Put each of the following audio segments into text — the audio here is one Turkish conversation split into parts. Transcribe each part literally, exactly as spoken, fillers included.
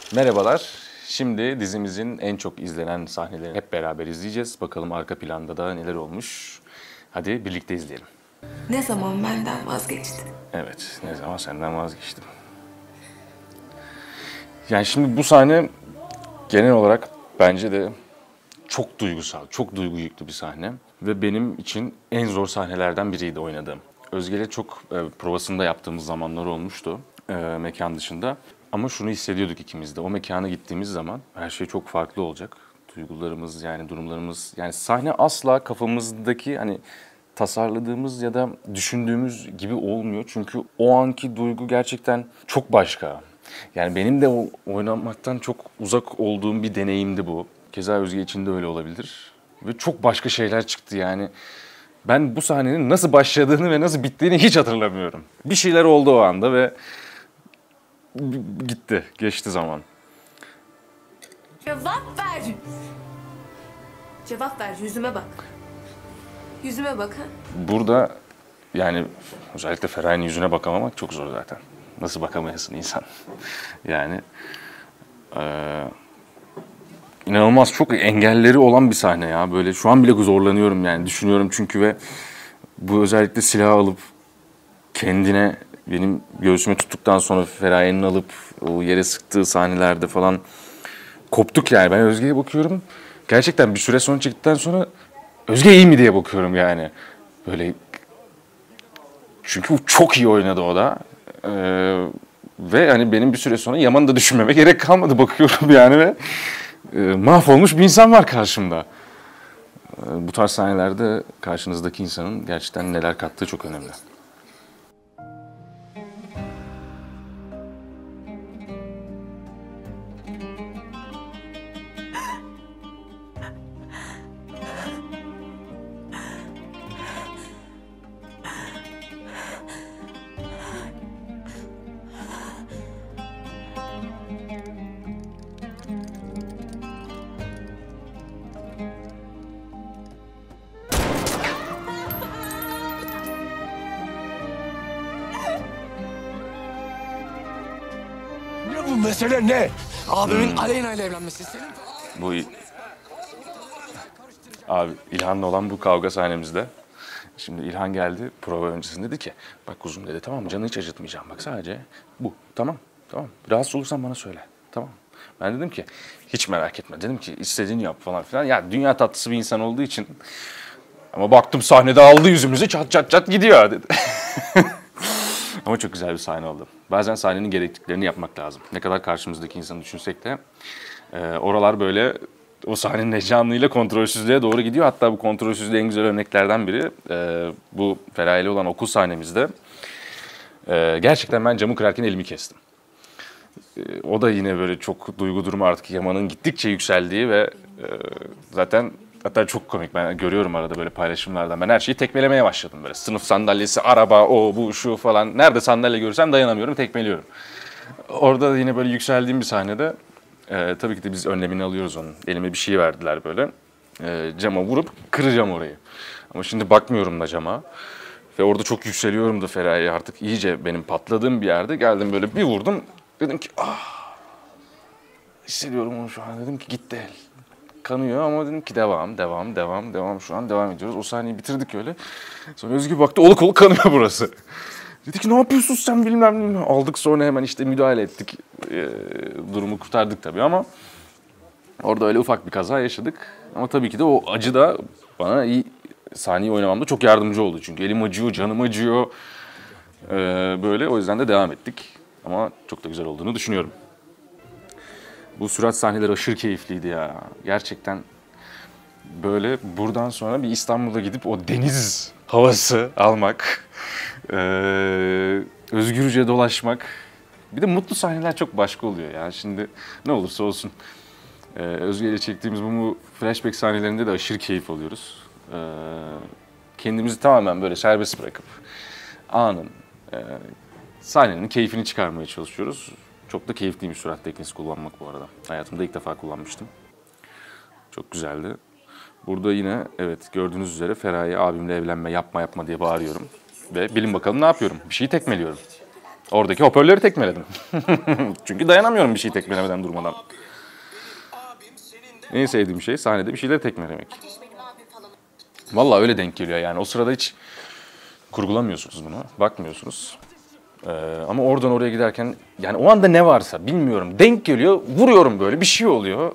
Merhabalar. Şimdi dizimizin en çok izlenen sahnelerini hep beraber izleyeceğiz. Bakalım arka planda da neler olmuş. Hadi birlikte izleyelim. Ne zaman benden vazgeçtin? Evet, ne zaman senden vazgeçtim. Yani şimdi bu sahne genel olarak bence de çok duygusal, çok duygu yüklü bir sahne. Ve benim için en zor sahnelerden biriydi oynadığım. Özge'yle çok e, provasında yaptığımız zamanlar olmuştu e, mekan dışında. Ama şunu hissediyorduk ikimiz de. O mekana gittiğimiz zaman her şey çok farklı olacak. Duygularımız yani durumlarımız yani sahne asla kafamızdaki hani tasarladığımız ya da düşündüğümüz gibi olmuyor. Çünkü o anki duygu gerçekten çok başka. Yani benim de o oynamaktan çok uzak olduğum bir deneyimdi bu. Keza Özge için de öyle olabilir. Ve çok başka şeyler çıktı yani. Ben bu sahnenin nasıl başladığını ve nasıl bittiğini hiç hatırlamıyorum. Bir şeyler oldu o anda ve gitti, geçti zaman. Cevap ver. Cevap ver, yüzüme bak. Yüzüme bak ha. Burada yani özellikle Feraye'nin yüzüne bakamamak çok zor zaten. Nasıl bakamayasın insan? Yani e, inanılmaz çok engelleri olan bir sahne ya. Böyle şu an bile zorlanıyorum yani düşünüyorum çünkü ve bu özellikle silahı alıp kendine benim göğsüme tuttuktan sonra Feraye'nin alıp o yere sıktığı sahnelerde falan koptuk yani. Ben Özge'ye bakıyorum. Gerçekten bir süre sonra çıktıktan sonra Özge iyi mi diye bakıyorum yani. Böyle çünkü çok iyi oynadı o da. Ee, ve hani benim bir süre sonra Yaman'ı da düşünmeme gerek kalmadı bakıyorum yani ve e, mahvolmuş bir insan var karşımda. Ee, bu tarz sahnelerde karşınızdaki insanın gerçekten neler kattığı çok önemli. Ne bu mesele ne? Abimin Aleyna ile evlenmesi senin... Bu abi İlhan'la olan bu kavga sahnemizde. Şimdi İlhan geldi prova öncesinde dedi ki bak kuzum dedi tamam canını hiç acıtmayacağım bak sadece bu tamam tamam rahatsız olursan bana söyle tamam. Ben dedim ki hiç merak etme dedim ki istediğini yap falan filan. Ya dünya tatlısı bir insan olduğu için ama baktım sahnede aldı yüzümüzü çat çat çat gidiyor dedi. Ama çok güzel bir sahne oldu. Bazen sahnenin gerektiklerini yapmak lazım. Ne kadar karşımızdaki insanı düşünsek de e, oralar böyle o sahnenin heyecanıyla kontrolsüzlüğe doğru gidiyor. Hatta bu kontrolsüzlüğe en güzel örneklerden biri e, bu Feraye'yle olan okul sahnemizde. E, gerçekten ben camı kırarken elimi kestim. E, o da yine böyle çok duygu durumu artık Yaman'ın gittikçe yükseldiği ve e, zaten hatta çok komik ben görüyorum arada böyle paylaşımlardan. Ben her şeyi tekmelemeye başladım böyle. Sınıf sandalyesi, araba, o bu şu falan. Nerede sandalye görürsem dayanamıyorum, tekmeliyorum. Orada da yine böyle yükseldiğim bir sahnede e, tabii ki de biz önlemini alıyoruz onun. Elime bir şey verdiler böyle. E, cama vurup kıracağım orayı. Ama şimdi bakmıyorum da cama. Ve orada çok yükseliyorum da Feraye artık iyice benim patladığım bir yerde. Geldim böyle bir vurdum. Dedim ki ah hissediyorum onu şu an. Dedim ki gitti el. Kanıyor ama dedim ki devam, devam, devam, devam. Şu an devam ediyoruz. O sahneyi bitirdik öyle. Sonra Özgür baktı oluk oluk kanıyor burası. Dedi ki ne yapıyorsun sen bilmem ne. Aldık sonra hemen işte müdahale ettik. E, durumu kurtardık tabii ama orada öyle ufak bir kaza yaşadık. Ama tabii ki de o acı da bana iyi sahneyi oynamamda çok yardımcı oldu. Çünkü elim acıyor, canım acıyor. E, böyle o yüzden de devam ettik. Ama çok da güzel olduğunu düşünüyorum. Bu sürat sahneleri aşırı keyifliydi ya. Gerçekten böyle buradan sonra bir İstanbul'a gidip o deniz havası almak, ee, özgürce dolaşmak. Bir de mutlu sahneler çok başka oluyor ya. Şimdi ne olursa olsun. Ee, Özge ile çektiğimiz bu flashback sahnelerinde de aşırı keyif alıyoruz. Ee, kendimizi tamamen böyle serbest bırakıp anın, e, sahnenin keyfini çıkarmaya çalışıyoruz. Çok da keyifliymiş sürat teknesi kullanmak bu arada. Hayatımda ilk defa kullanmıştım. Çok güzeldi. Burada yine evet gördüğünüz üzere Feraye abimle evlenme yapma yapma diye bağırıyorum. Ve bilin bakalım ne yapıyorum? Bir şeyi tekmeliyorum. Oradaki hoparlörü tekmeledim. Çünkü dayanamıyorum bir şey tekmelemeden durmadan. En sevdiğim şey sahnede bir şeyleri tekmelemek. Vallahi öyle denk geliyor yani. O sırada hiç kurgulamıyorsunuz bunu, bakmıyorsunuz. Ee, ama oradan oraya giderken yani o anda ne varsa bilmiyorum. Denk geliyor, vuruyorum böyle bir şey oluyor.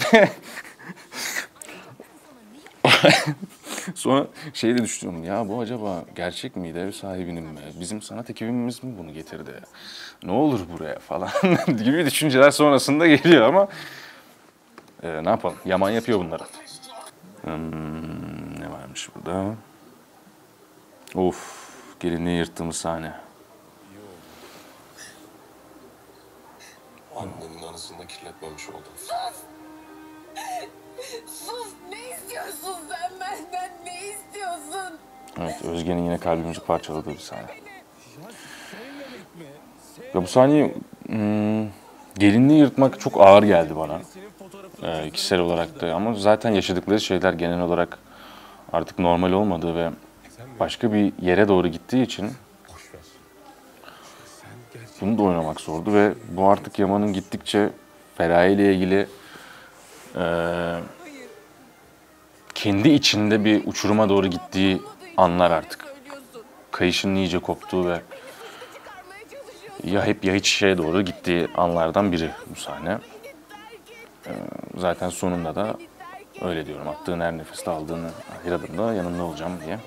Sonra şeyi de düşünüyorum, ya bu acaba gerçek miydi, ev sahibinin mi? Bizim sanat ekibimiz mi bunu getirdi? Ne olur buraya falan gibi düşünceler sonrasında geliyor ama e, ne yapalım, Yaman yapıyor bunları. Hmm, ne varmış burada? Of, gelinliği yırttığımız sahne. Annenin anısını da kirletmemiş oldum. Sus, ne istiyorsun sen benden, ne istiyorsun? Evet, Özge'nin yine kalbimizi parçaladığı bir sahne. Ya bu sahneyi hmm, gelinliği yırtmak çok ağır geldi bana. Ee, kişisel olarak da ama zaten yaşadıkları şeyler genel olarak artık normal olmadığı ve başka bir yere doğru gittiği için bunu da oynamak zordu ve bu artık Yaman'ın gittikçe Feraye ile ilgili e, kendi içinde bir uçuruma doğru gittiği anlar artık. Kayışın iyice koptuğu ve ya hep ya hiç şeye doğru gittiği anlardan biri bu sahne. Ee, zaten sonunda da öyle diyorum. Attığın her nefeste aldığın her adımda yanında olacağım diye.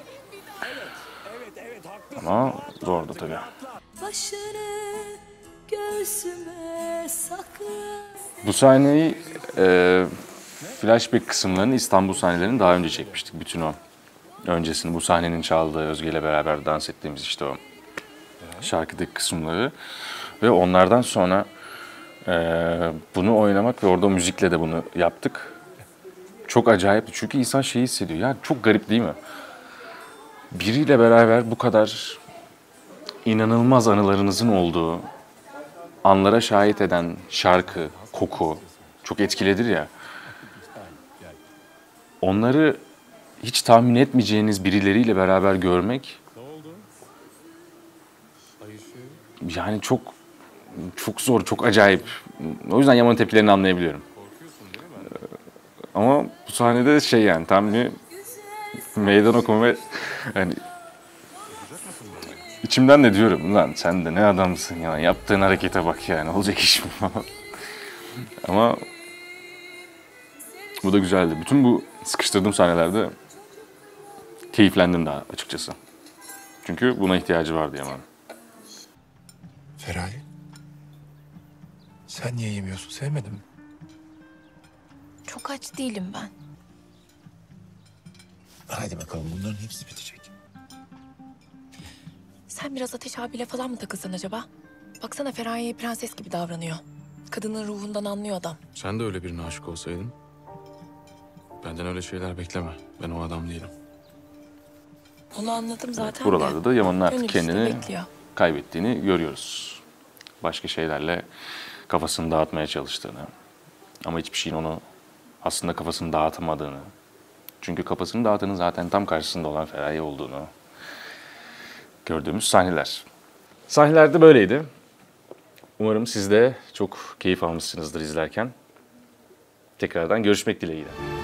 Ama zordu tabii. Başını göğsüme sakla. Bu sahneyi e, flashback kısımlarını İstanbul sahnelerini daha önce çekmiştik. Bütün o öncesini bu sahnenin çaldığı Özge'yle beraber dans ettiğimiz işte o şarkıdaki kısımları ve onlardan sonra e, bunu oynamak ve orada müzikle de bunu yaptık. Çok acayipti çünkü insan şeyi hissediyor. Ya çok garip değil mi? Biriyle beraber bu kadar inanılmaz anılarınızın olduğu anlara şahit eden şarkı, koku çok etkilidir ya. Onları hiç tahmin etmeyeceğiniz birileriyle beraber görmek yani çok çok zor, çok acayip. O yüzden Yaman'ın tepkilerini anlayabiliyorum. Ama bu sahnede şey yani tam bir meydan okuma ve hani içimden de diyorum lan sen de ne adamsın ya, yaptığın harekete bak yani, olacak iş mi falan. Ama bu da güzeldi. Bütün bu sıkıştırdığım sahnelerde keyiflendim daha açıkçası. Çünkü buna ihtiyacı vardı Yaman. Feraye. Sen niye yemiyorsun? Sevmedin mi? Çok aç değilim ben. Haydi bakalım bunların hepsi bitecek. Sen biraz Ateş abiyle falan mı takılsan acaba? Baksana Feraye'ye prenses gibi davranıyor. Kadının ruhundan anlıyor adam. Sen de öyle birine aşık olsaydın. Benden öyle şeyler bekleme. Ben o adam değilim. Onu anladım zaten. Buralarda da Yaman'ın artık Gönül işte kendini bekliyor. kaybettiğini görüyoruz. Başka şeylerle kafasını dağıtmaya çalıştığını. Ama hiçbir şeyin onu aslında kafasını dağıtamadığını. Çünkü kafasını dağıtanın zaten tam karşısında olan Feraye olduğunu gördüğümüz sahneler. Sahneler de böyleydi. Umarım siz de çok keyif almışsınızdır izlerken. Tekrardan görüşmek dileğiyle.